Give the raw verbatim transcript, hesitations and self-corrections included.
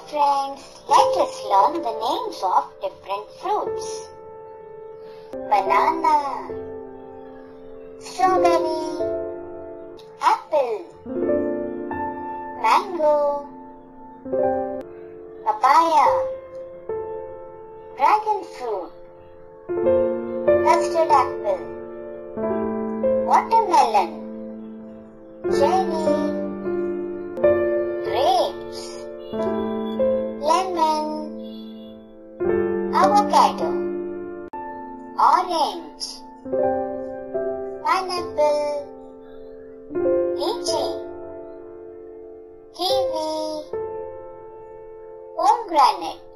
friends, let us learn the names of different fruits. Banana, strawberry, apple, mango, papaya, dragon fruit, custard apple, watermelon, cherry, grapes, lemon, avocado, orange, pineapple, lychee, kiwi, pomegranate,